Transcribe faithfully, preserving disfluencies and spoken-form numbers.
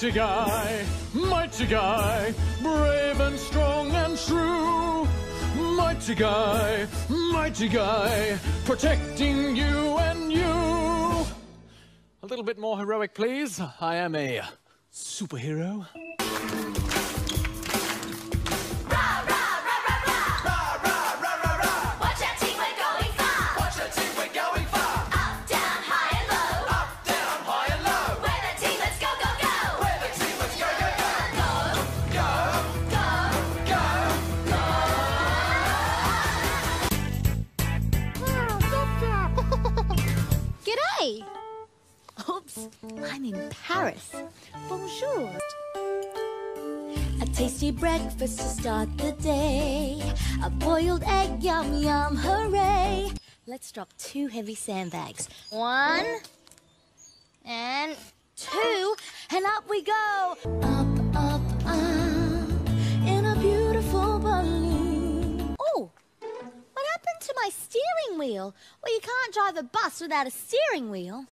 Mighty guy, mighty guy, brave and strong and true. Mighty guy, mighty guy, protecting you and you. A little bit more heroic, please. I am a superhero. Oops, I'm in Paris. Bonjour. A tasty breakfast to start the day. A boiled egg, yum, yum, hooray. Let's drop two heavy sandbags. One, and two, and up we go. Up, up, up, in a beautiful balloon. Oh, what happened to my steering wheel? Well, you can't drive a bus without a steering wheel.